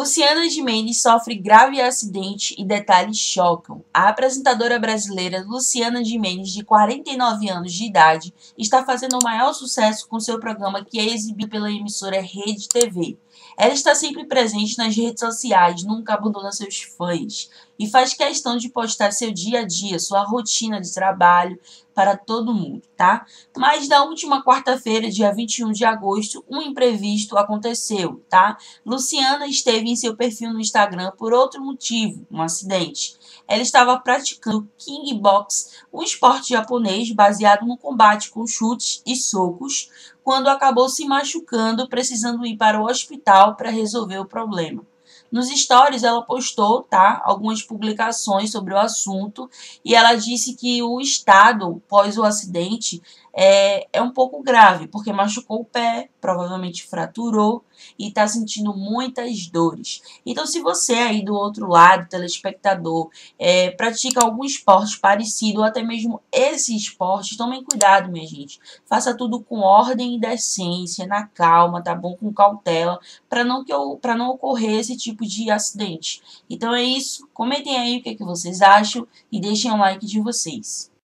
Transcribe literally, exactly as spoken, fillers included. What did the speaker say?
Luciana Gimenez sofre grave acidente e detalhes chocam. A apresentadora brasileira Luciana Gimenez, de quarenta e nove anos de idade, está fazendo o maior sucesso com seu programa, que é exibido pela emissora Rede T V. Ela está sempre presente nas redes sociais, nunca abandona seus fãs e faz questão de postar seu dia a dia, sua rotina de trabalho para todo mundo, tá? Mas na última quarta-feira, dia vinte e um de agosto, um imprevisto aconteceu, tá? Luciana esteve em seu perfil no Instagram por outro motivo, um acidente. Ela estava praticando kickbox, um esporte japonês baseado no combate com chutes e socos, quando acabou se machucando, precisando ir para o hospital para resolver o problema. Nos stories ela postou, tá, algumas publicações sobre o assunto e ela disse que o estado pós o acidente é, é um pouco grave, porque machucou o pé, provavelmente fraturou e está sentindo muitas dores. Então, se você aí do outro lado, telespectador, é, pratica algum esporte parecido ou até mesmo esse esporte, tomem cuidado, minha gente. Faça tudo com ordem e decência, na calma, tá bom? Com cautela, para não, que para não ocorrer esse tipo de acidente. Então é isso. Comentem aí o que, é que vocês acham e deixem o like de vocês.